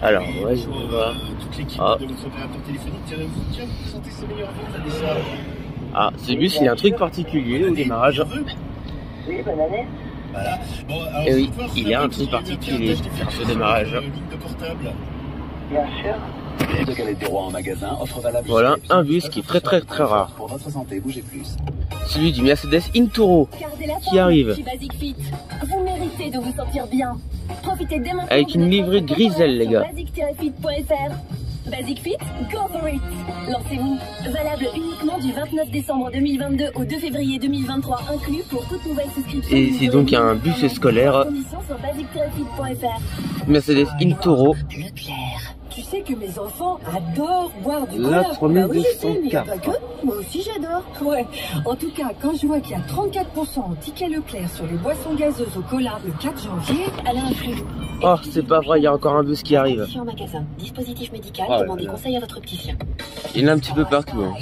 Alors, ouais, je vais voir. Toute l'équipe Ah. de votre opérateur téléphonique, tiens, vous présentez ses meilleurs vœux, Vanessa. Ah, ce bus, il a un truc particulier au démarrage. Oui, bonne année. Voilà. Bon, alors, Et oui, ce soir, il y a un truc si vous avez particulier un sur ce démarrage. ligne de portable. Bien sûr. De galettes des rois en magasin, offre valable. Voilà, un bus qui est très rare. Pour votre santé, bougez plus. Celui du Mercedes Inturo qui arrive. Basic Fit. Vous méritez de vous sentir bien. Profitez dès maintenant Avec une livrée griselle, les gars. basic-fit.fr. Basic Fit, go for it. Lancez-vous. Valable uniquement du 29 décembre 2022 au 2 février 2023 inclus pour toute nouvelle souscription. Et c'est donc un bus scolaire Conditions sur basic-fit.fr. Mercedes Inturo. Leclerc. Tu sais que mes enfants adorent boire du La cola. 3204. Moi aussi j'adore. Ouais. En tout cas, quand je vois qu'il y a 34% en ticket Leclerc sur les boissons gazeuses au cola le 4 janvier, elle a un prix. Oh, c'est pas vrai, il y a encore un bus qui arrive. En magasin. Dispositif médical, Oh là demandez là. conseil à votre opticien. Il y en a un petit peu partout. Hein.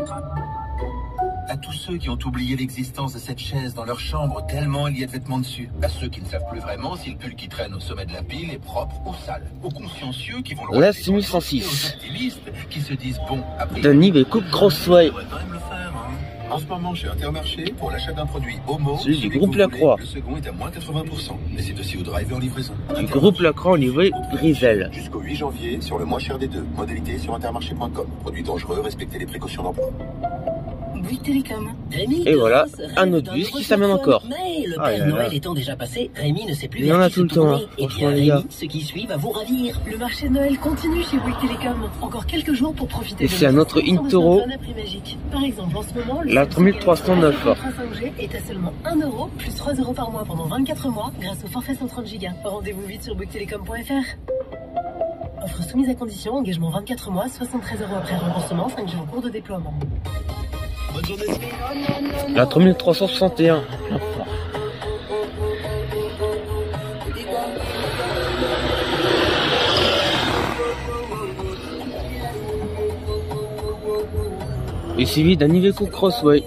À tous ceux qui ont oublié l'existence de cette chaise dans leur chambre tellement il y a de vêtements dessus. À ceux qui ne savent plus vraiment si le pull qui traîne au sommet de la pile est propre ou sale. Aux consciencieux qui vont le La rejeter dans le dossier, 6106. aux optimistes qui se disent bon, après. Denis et Coupe Crossway. On devrait quand même le faire, hein. En ce moment, chez Intermarché, pour l'achat d'un produit Homo, Celui du que groupe vous Lacroix. voulez, le second est à moins 80%. Mais c'est aussi au drive et en livraison. Du groupe Lacroix en livrée Grisel. Jusqu'au 8 janvier, sur le moins cher des deux. Modalité sur intermarché.com. Produit dangereux, respectez les précautions d'emploi. Bouygues Télécom. Et voilà, un autre bus qui s'amène encore. Mais le Ah Père là là. Noël étant déjà passé, Rémi ne sait plus Il y en vers a qui tout le se temps, tourner. hein. Et Franchement, bien les gars. Rémi, ce qui suit va vous ravir. Le marché de Noël continue chez Bouygues Télécom. Encore quelques jours pour profiter Et de c'est un autre l'offre Inturo. à prix magique. Par exemple, en ce moment, le La Samsung 3309. Galaxy S23 5G est à seulement 1 € plus 3 € par mois pendant 24 mois grâce au forfait 130 Go. Rendez-vous vite sur bouyguestelecom.fr. Offre soumise à condition, engagement 24 mois, 73 € après remboursement, 5G en cours de déploiement. Bonne journée. La 3361. Et suivi d'un Iveco Crossway.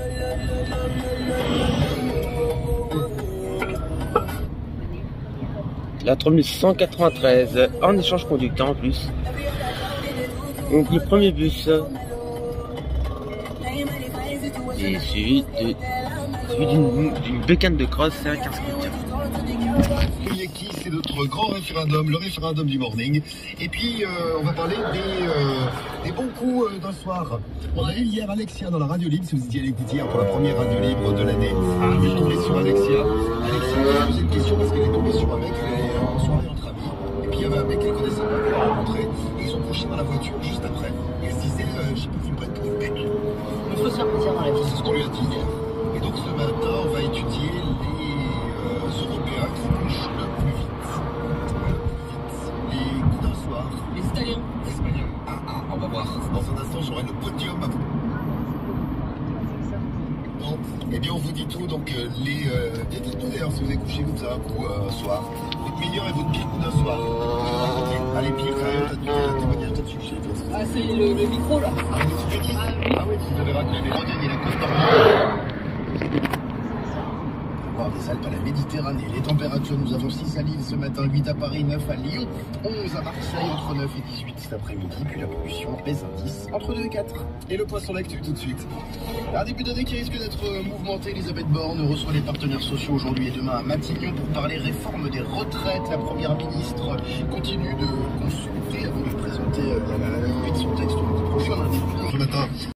La 3193 en échange conducteur en plus. Donc le premier bus est suivi d'une bécane de cross à 15 km. Qui c'est notre grand référendum, le référendum du morning. Et puis on va parler des bons coups d'un soir. On a eu hier Alexia dans la radio libre, si vous étiez à l'écoute hier pour la première radio libre de l'année. Vous êtes tombé sur Alexia. Alexia m'a posé une question parce qu'elle est tombée sur un mec en soirée entre amis. Et puis il y avait un mec qu'elle connaissait pas, qu'elle a rencontré. Et ils ont couché dans la voiture juste après. Et elle se disait, je sais pas, vous me prête pour une pute. Il faut se faire plaisir dans la vie. C'est ce qu'on lui a dit hier. Et donc ce matin, on va étudier les Européens qui couchent le plus vite. Les coups d'un soir. Les Italiens. Espagnols. On va voir. Dans un instant, j'aurai le podium. Bon, eh bien, on vous dit tout. Donc, dites-nous d'ailleurs si vous avez couché comme ça un coup un soir. Votre meilleur et votre pire coup d'un soir. Allez, pire, t'as du témoignage là-dessus. Ah, c'est le micro là. Ah, mais tu vous avez raconté les Rhodaniens et la Côte d'Or. Voir des Alpes à la Méditerranée. Les températures, nous avons 6 à Lille ce matin, 8 à Paris, 9 à Lyon, 11 à Marseille, entre 9 et 18 cet après-midi. Puis la pollution baisse à 10, entre 2 et 4. Et le point sur l'actu tout de suite. Un début d'année qui risque d'être mouvementé. Elisabeth Borne reçoit les partenaires sociaux aujourd'hui et demain à Matignon pour parler réforme des retraites. La première ministre continue de consulter avant de présenter la copie de son texte le prochain lundi. Ce matin.